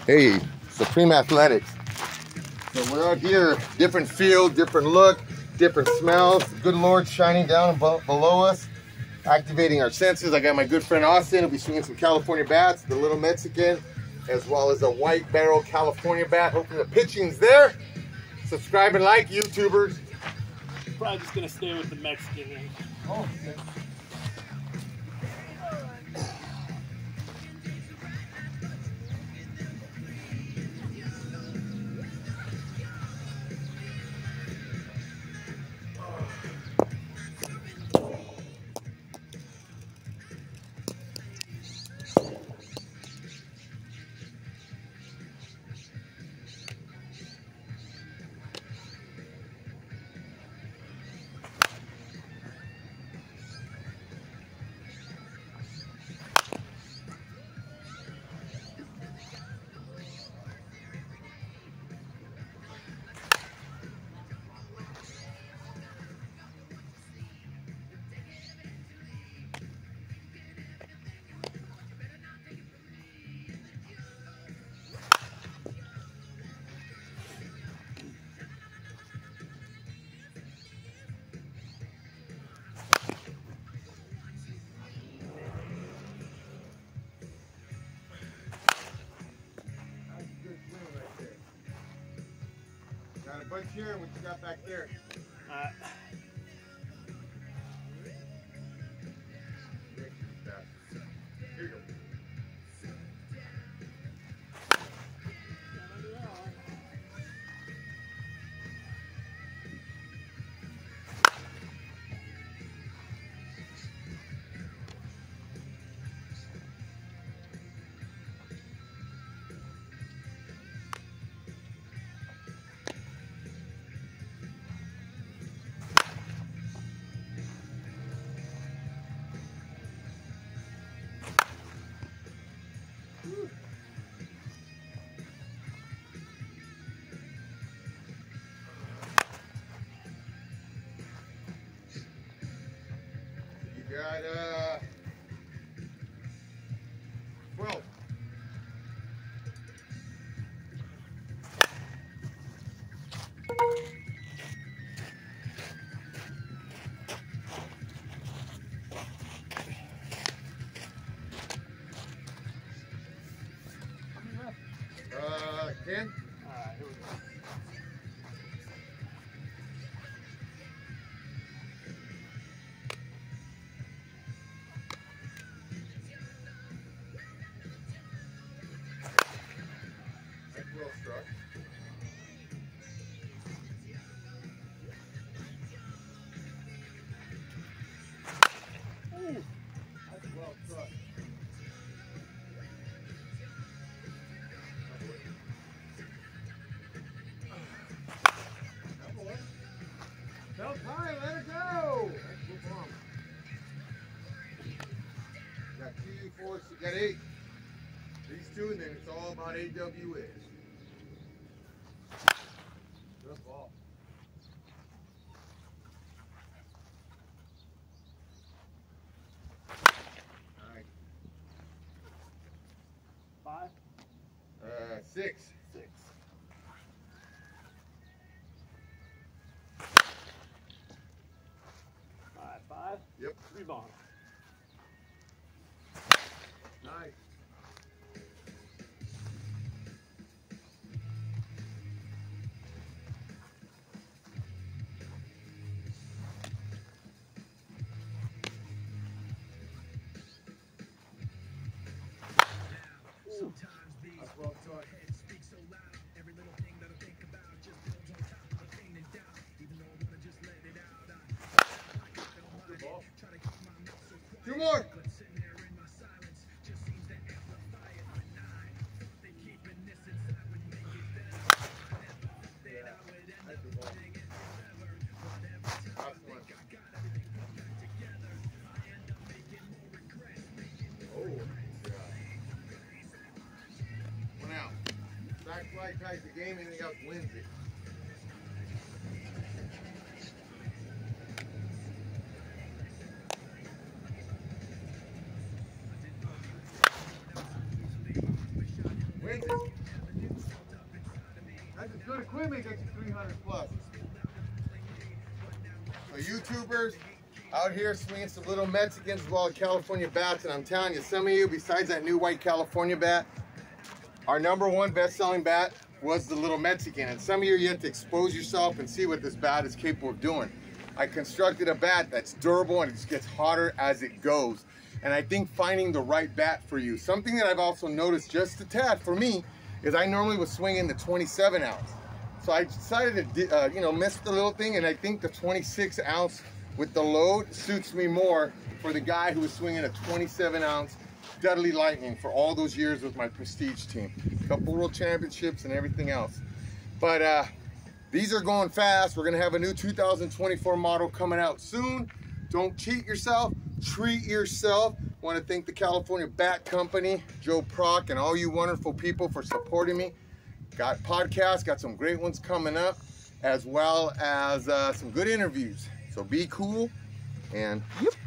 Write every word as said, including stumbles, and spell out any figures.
Hey, Supreme Athletics. So we're out here, different feel, different look, different smells. Good Lord shining down below us, activating our senses. I got my good friend Austin. He'll be swinging some California bats, the little Mexican, as well as a white barrel California bat. Hopefully the pitching's there. Subscribe and like, YouTubers. Probably just gonna stay with the Mexican then. Oh, okay. Got a bunch here. What you got back there? Uh, Here you go. You got uh twelve. Uh, ten. Alright, here we go. That's well struck. Ooh, that's well struck. Felt high, let it go. That's good bomb. You got two, four, six, you got eight. These two, and then it's all about A W S. Good ball. All right. Five? Uh, six. Six. Five, five? Yep. Three bombs. Nice. Sometimes these That's well struck. heads speak so loud. Every little thing that I think about just builds on top of the pain and doubt. Even though I wanna just let it out, I don't mind ball. it. Try to keep my mouth so quiet. Two more. But sitting there in my silence just seems to amplify it. But I thought that keeping this inside would make it better. I never thought that I would end up putting it forever. But every time I think I got everything put back together, I end up making more regrets, making more Oh, one out. Back flag ties the game, anything else wins it. Win. ranges. That's a good equipment, gets you three hundred plus. So YouTubers out here swinging some little Mexicans as well as California bats, and I'm telling you, some of you, besides that new white California bat, our number one best-selling bat was the little Mexican, and some of you yet to expose yourself and see what this bat is capable of doing. I constructed a bat that's durable and it just gets hotter as it goes. And I think finding the right bat for you. Something that I've also noticed just a tad for me is I normally was swinging the twenty-seven ounce. So I decided to, uh, you know, miss the little thing, and I think the twenty-six ounce with the load suits me more for the guy who was swinging a twenty-seven ounce Dudley Lightning for all those years with my Prestige team. A couple world championships and everything else. But uh, these are going fast. We're gonna have a new two thousand twenty-four model coming out soon. Don't cheat yourself, treat yourself. Want to thank the California Bat Company, Joe Prock, and all you wonderful people for supporting me. Got podcasts, got some great ones coming up, as well as uh, some good interviews. So be cool, and yep.